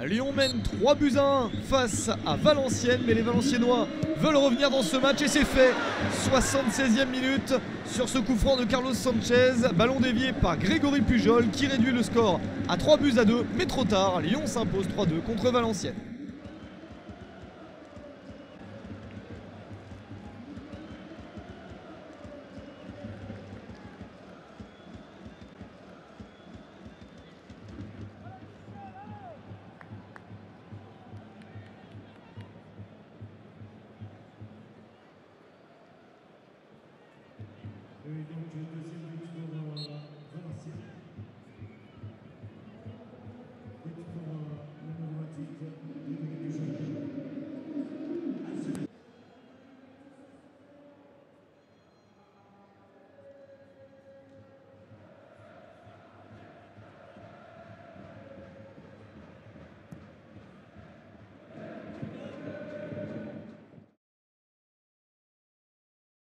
Lyon mène 3 buts à 1 face à Valenciennes, mais les Valenciennois veulent revenir dans ce match et c'est fait. 76e minute sur ce coup franc de Carlos Sanchez, ballon dévié par Grégory Pujol qui réduit le score à 3 buts à 2, mais trop tard, Lyon s'impose 3-2 contre Valenciennes.